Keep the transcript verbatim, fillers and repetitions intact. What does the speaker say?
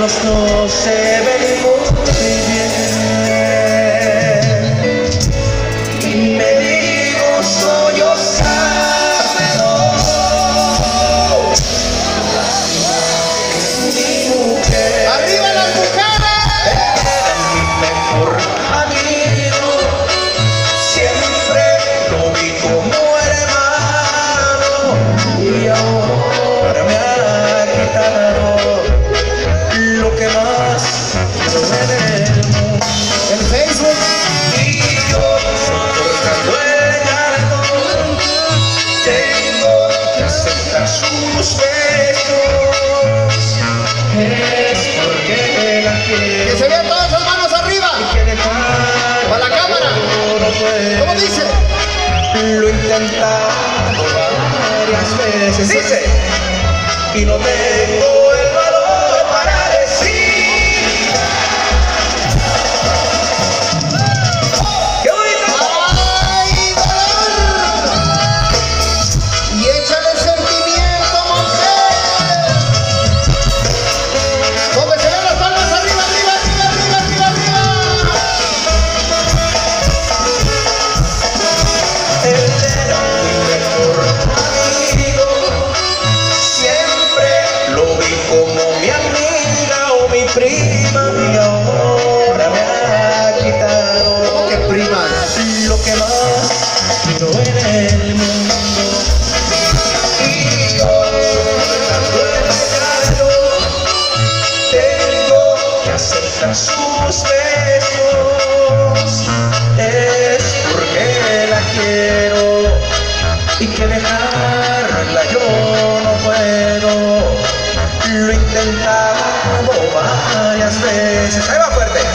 los dos se ven muy bien. Y me digo sollozando, mi mujer. ¡Arriba las mujeres! Era mi mejor amigo, siempre lo vi como hermano, y ahora me ha quitado lo que más quiero en el mundo. El Facebook. Y yo, soportando el llanto, tengo que aceptar sus besos. Es porque la quiero. Que se vean todas las manos arriba. Y que dejar ¡Para la cámara! no puedo. ¿Cómo dice? Lo he intentado varias veces, dice, y no tengo el valor para decir. ¡Qué bonito! ¡Ay, dolor! Y échale sentimiento, mujer. Donde se ven las palmas arriba, arriba, arriba, arriba, arriba, arriba. Él era mi mejor amigo, siempre lo vi como mi amiga o mi prima, y ahora me ha quitado ¿Cómo que prima? lo que más quiero en el mundo. Y yo, soportando el llanto, tengo que aceptar sus besos. Es porque la quiero y que dejarla yo no puedo. Lo he intentado varias veces. Ahí va fuerte.